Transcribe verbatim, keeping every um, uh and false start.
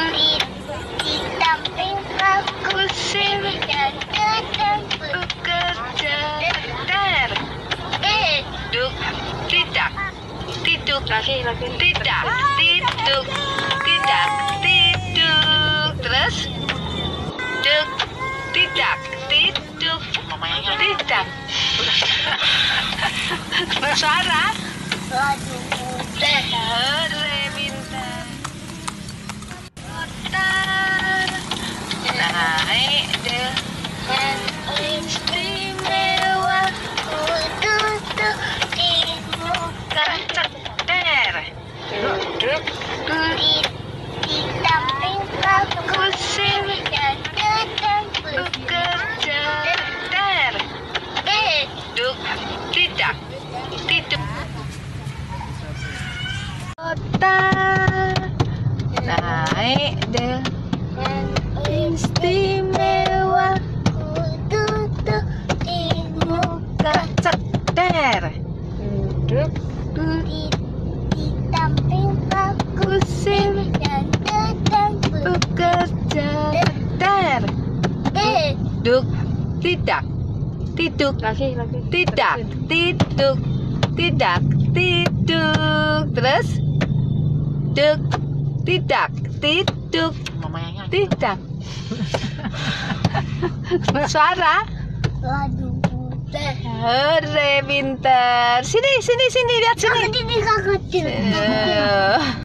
di, di samping aku sini dan sedang bekerja. Ter. Eh, Duk. Tidak. Tiduk. Lagi, lagi. Tidak. Tiduk. Tidak. Tiduk. Terus. Duk. Tidak. Tiduk. Tidak. Bersuara. ladu teh. Hore bintang. Kota. Naik dengan istimewa. Ku duduk di muka Ter. Duduk. di, di samping aku sini dan sedang bekerja. Ter. Eh, Duk. Tidak. Tiduk. Kota. Naik dengan istimewa. ku duduk di muka Ter. Duduk. di, di samping aku Sini dan sedang bekerja. Ter. Eh, Duk. Tidak. Tiduk. Lagi, lagi. Tidak. Tiduk. Tidak. Tiduk. Terus. Duk. Tidak. Tiduk. Tidak. Bersuara. ladu teh. Hore pinter. Sini, sini, sini. Lihat sini. Ini kakak kecil. Eh.